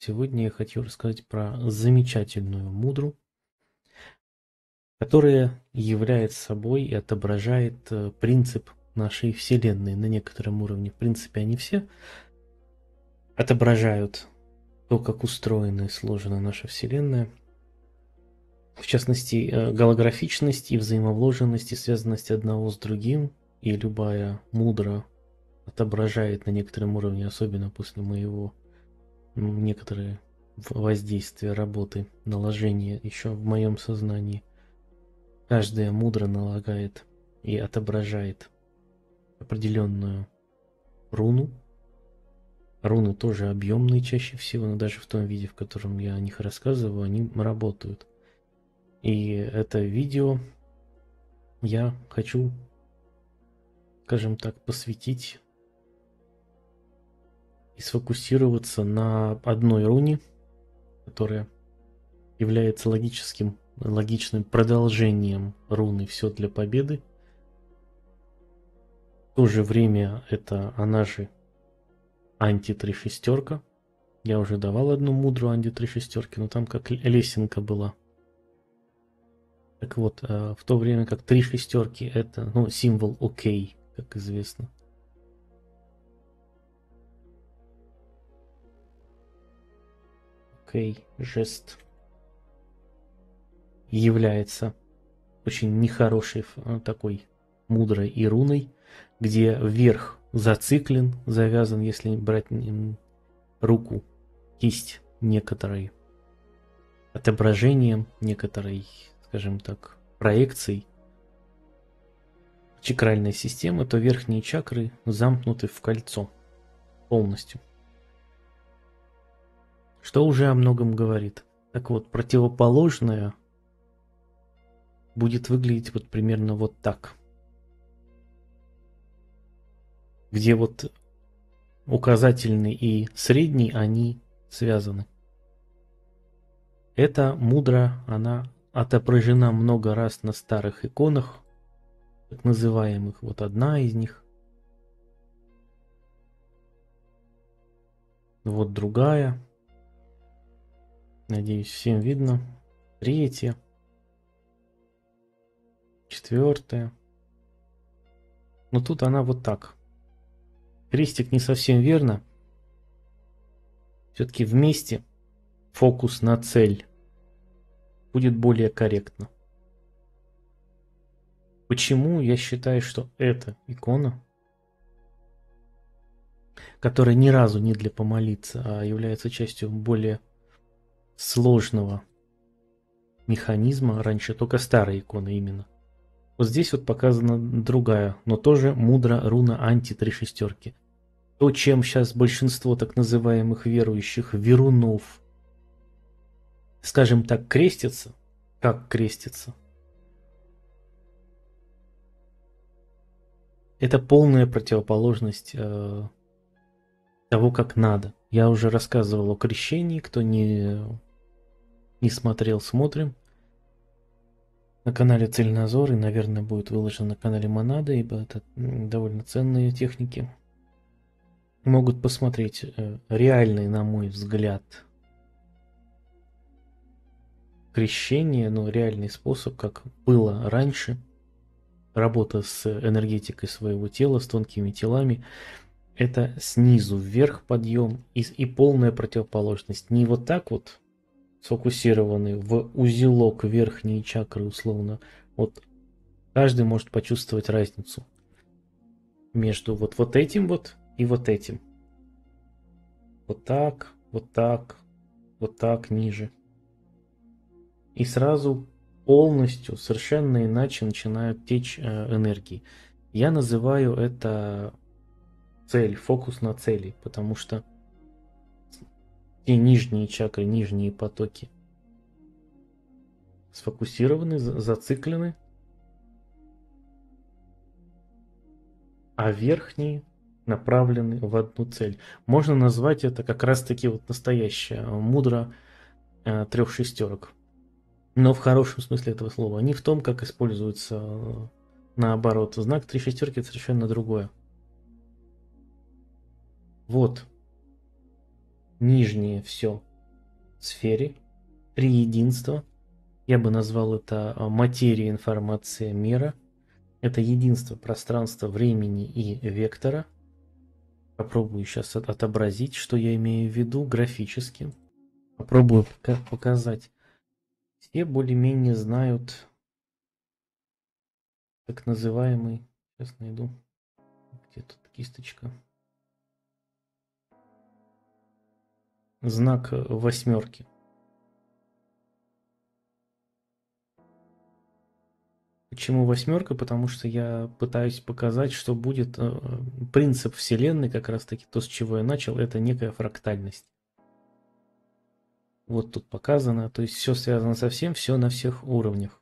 Сегодня я хочу рассказать про замечательную мудру, которая является собой и отображает принцип нашей Вселенной на некотором уровне. В принципе, они все отображают то, как устроена и сложена наша Вселенная. В частности, голографичность и взаимовложенность и связанность одного с другим. И любая мудра отображает на некотором уровне, особенно после моего некоторые воздействия работы, наложения еще в моем сознании. Каждая мудро налагает и отображает определенную руну. Руны тоже объемные чаще всего, но даже в том виде, в котором я о них рассказываю, они работают. И это видео я хочу, скажем так, посвятить и сфокусироваться на одной руне, которая является логичным продолжением руны «Все для победы». В то же время это она же анти-3 шестерка. Я уже давал одну мудрую анти-3 шестерки, но там как лесенка была. Так вот, в то время как 3 шестерки это символ окей, как известно. Окей, жест является очень нехорошей такой мудрой и руной, где вверх зациклен, завязан, если брать руку, кисть некоторой отображением, некоторой, скажем так, проекцией чакральной системы, то верхние чакры замкнуты в кольцо полностью. Что уже о многом говорит. Так вот, противоположное будет выглядеть вот примерно вот так. Где вот указательный и средний, они связаны. Эта мудра, она отображена много раз на старых иконах, так называемых. Вот одна из них. Вот другая. Надеюсь, всем видно. Третья. Четвертая. Но тут она вот так. Крестик не совсем верно. Все-таки вместе фокус на цель будет более корректно. Почему я считаю, что эта икона, которая ни разу не для помолиться, а является частью более сложного механизма, раньше только старая икона именно. Вот здесь вот показана другая, но тоже мудра руна анти-3 шестерки. То, чем сейчас большинство так называемых верующих верунов, скажем так, крестятся, как крестятся, это полная противоположность того, как надо. Я уже рассказывал о крещении, кто не смотрел, смотрим. На канале Цельнозор и, наверное, будет выложено на канале Монада, ибо это довольно ценные техники. Могут посмотреть реальный, на мой взгляд, крещение, но реальный способ, как было раньше, работа с энергетикой своего тела, с тонкими телами, это снизу вверх подъем и полная противоположность. Не вот так вот сфокусированный в узелок верхней чакры условно. Вот каждый может почувствовать разницу между вот этим вот и вот этим. Вот так, вот так, вот так ниже. И сразу полностью, совершенно иначе начинают течь энергии. Я называю это цель, фокус на цели, потому что те нижние чакры, нижние потоки сфокусированы, зациклены, а верхние направлены в одну цель. Можно назвать это как раз-таки вот настоящая мудра 3 шестерок. Но в хорошем смысле этого слова. Не в том, как используется наоборот. Знак 3 шестерки это совершенно другое. Вот. Нижнее все сфере, три единства. Я бы назвал это материя, информация, мера. Это единство пространства, времени и вектора. Попробую сейчас отобразить, что я имею в виду графически. Попробую показать. Все более-менее знают так называемый, сейчас найду, где тут кисточка, знак восьмерки. Почему восьмерка? Потому что я пытаюсь показать, что будет принцип Вселенной, как раз таки то, с чего я начал, это некая фрактальность. Вот тут показано, то есть все связано со всем, все на всех уровнях.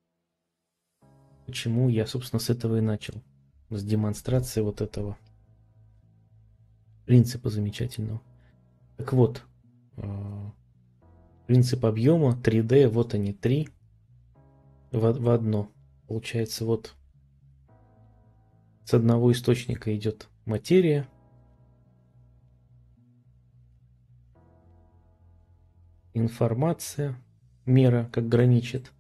Почему я, собственно, с этого и начал, с демонстрации вот этого принципа замечательного. Так вот, принцип объема 3D, вот они, 3 в одно. Получается, вот с одного источника идет материя, информация, мера как граничит.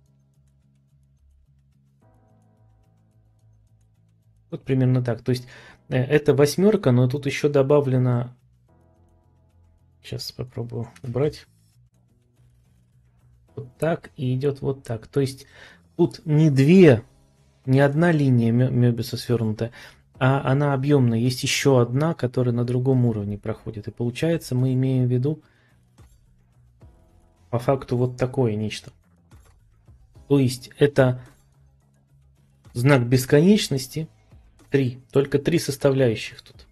Вот примерно так. То есть это восьмерка, но тут еще добавлено... Сейчас попробую убрать. Вот так и идет вот так. То есть тут не одна линия Мёбиуса свернутая, а она объемная. Есть еще одна, которая на другом уровне проходит. И получается, мы имеем в виду по факту вот такое нечто. То есть это знак бесконечности. Только три составляющих тут.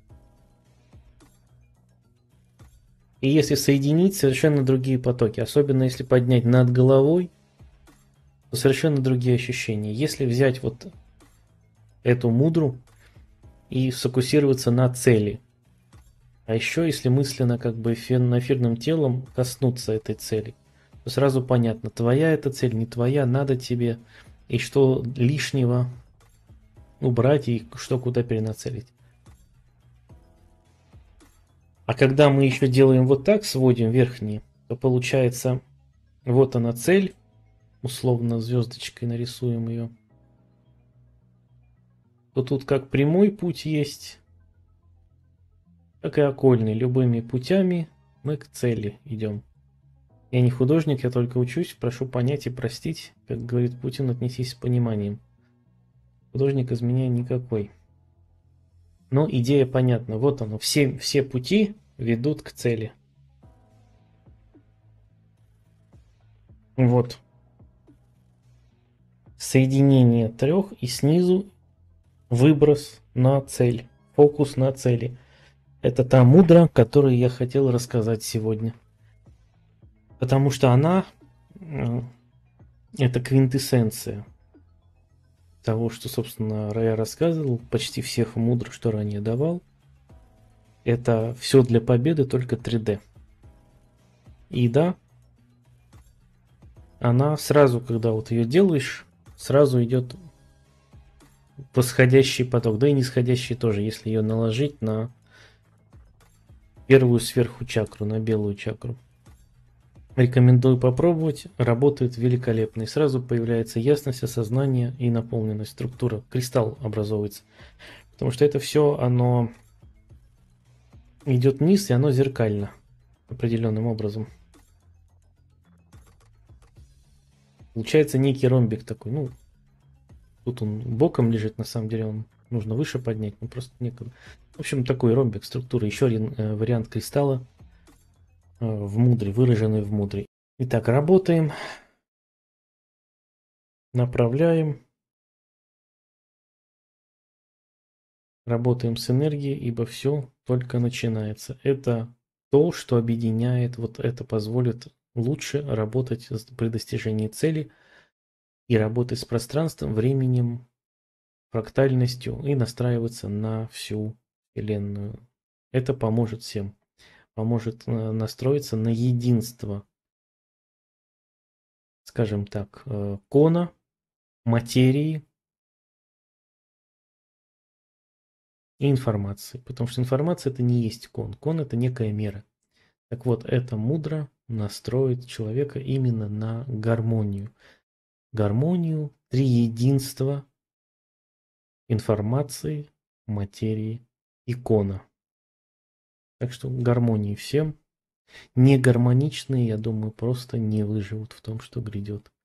И если соединить, совершенно другие потоки. Особенно если поднять над головой, то совершенно другие ощущения. Если взять вот эту мудру и сфокусироваться на цели. А еще если мысленно как бы эфирным телом коснуться этой цели, то сразу понятно, твоя эта цель, не твоя, надо тебе, и что лишнего убрать, и что куда перенацелить. А когда мы еще делаем вот так, сводим верхние, то получается, вот она цель, условно звездочкой нарисуем ее, то тут как прямой путь есть, так и окольный. Любыми путями мы к цели идем. Я не художник, я только учусь, прошу понять и простить, как говорит Путин, отнесись с пониманием. Художник из меня никакой. Но идея понятна. Вот оно. Все пути ведут к цели. Вот. Соединение трех и снизу выброс на цель. Фокус на цели. Это та мудра, которую я хотел рассказать сегодня. Потому что она это квинтэссенция того, что, собственно, я рассказывал, почти всех мудр, что ранее давал. Это все для победы, только 3D. И да, она сразу, когда вот ее делаешь, сразу идет восходящий поток, да и нисходящий тоже, если ее наложить на первую сверху чакру, на белую чакру. Рекомендую попробовать, работает великолепно. И сразу появляется ясность, осознание и наполненность, структура. Кристалл образовывается. Потому что это все, оно идет вниз, и оно зеркально определенным образом. Получается некий ромбик такой. Ну, тут он боком лежит, на самом деле он нужно выше поднять, но просто некогда. В общем, такой ромбик структуры. Еще один вариант кристалла в мудре, выраженный в мудре. Итак, работаем. Направляем. Работаем с энергией, ибо все только начинается. Это то, что объединяет, вот это позволит лучше работать при достижении цели и работать с пространством, временем, фрактальностью и настраиваться на всю Вселенную. Это поможет всем. Поможет настроиться на единство, скажем так, кона, материи и информации. Потому что информация это не есть кон. Кон это некая мера. Так вот, это мудро настроит человека именно на гармонию. Гармонию, триединство информации, материи, икона. Так что гармонии всем. Негармоничные, я думаю, просто не выживут в том, что грядет.